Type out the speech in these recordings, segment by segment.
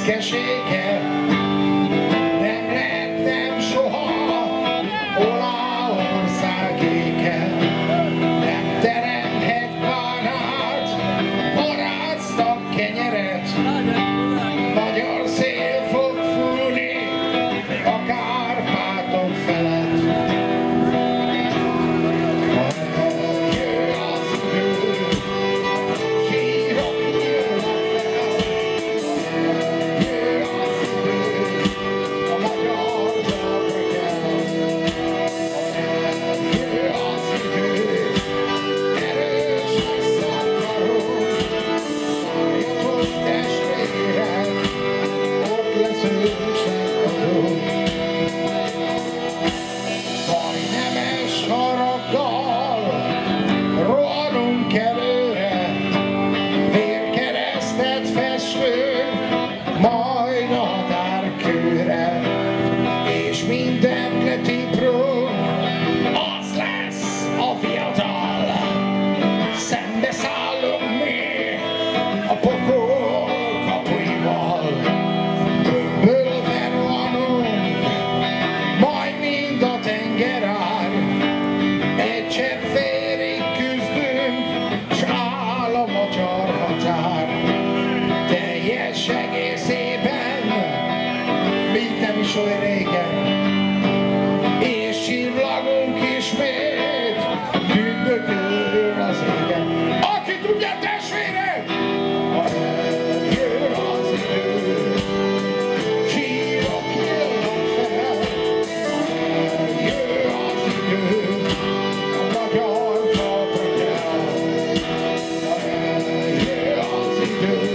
büszkesége, nem lettem soha Olaország éke, nem teremhet bánát, barátsznak kenyeret, magyar szél fog fújni a Kárpátok felett. Majd a határkőre, és mindent letiprunk, az lesz a fiatal. Szembe szállunk mi a pokol kapuival, bőmbölve rohanunk, majd mind a tenger ár. Egy csepp vérig küzdünk, s áll a magyar határ. Teljes egészében, mint nem is olyan régen, és csillagunk ismét tündököl az égen. Aki tudja, testvérek, ha eljön az idő, sírok jönnek fel, ha eljön az idő, a magyar talpra kell, ha eljön az idő.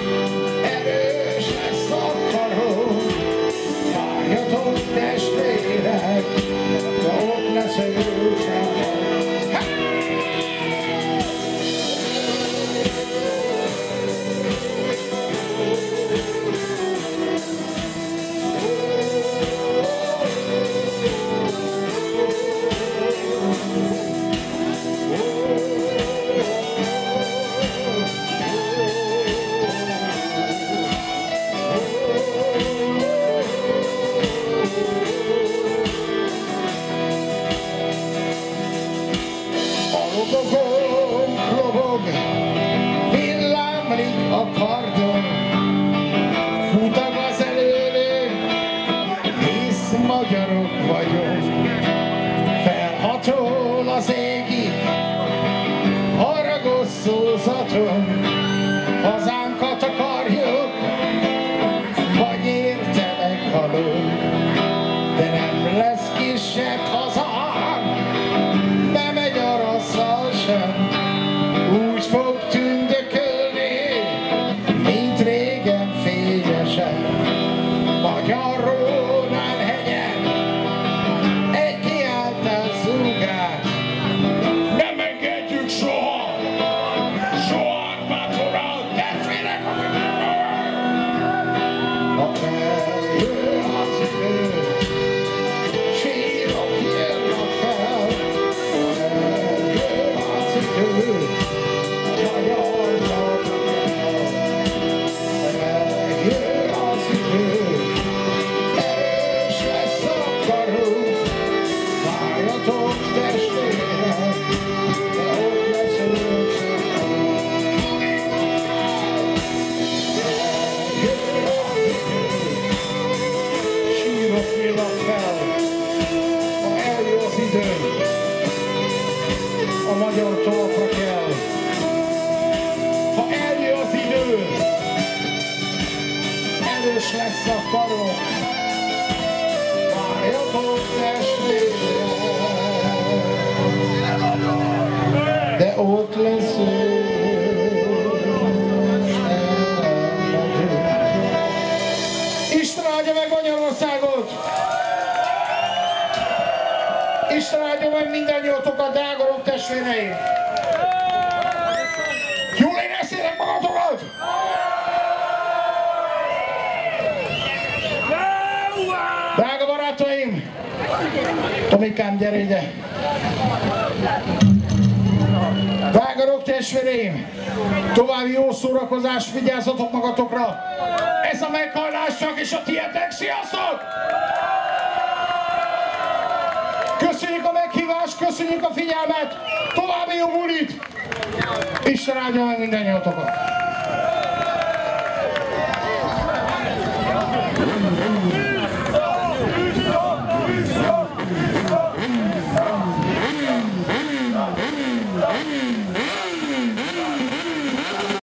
Testvérek, de ott lesz egy ősem. Lobog, villámlik a kardon, futak az előlő, hisz magyarok vagyunk. Felhatol az égig, haragos szózaton, hazánkat akarjuk, vagy érte meghalunk, de nem lesz kisebb hazánk, nem megy a rosszal sem. Úgy fog tündökölni, mint régen fényesen. Magyarónán hegyen egy kiáltás zúgás. Nem engedjük soha, soha Árpád-Orrát, testvérek, ha eljön az idő, sírok jönnek fel, eljön az idő. A magyar talpra kell. Ha eljön az idő, erős lesz a karok. Várjatok, testvérek, de ott lesz ő. Isten áldja meg Magyarországot! Isten áldja meg mindannyiótokat, drága testvéreim! Jól éreztétek magatokat? Drága barátaim! Tomikám, gyere ide! Drága Magyarok testvéreim, további jó szórakozás, vigyázzatok magatokra! Ez a meghallás csak is a tietek, sziasztok! Köszönjük a meghívást, köszönjük a figyelmet, további jó bulit! Isten áldja meg mindennyiatokat!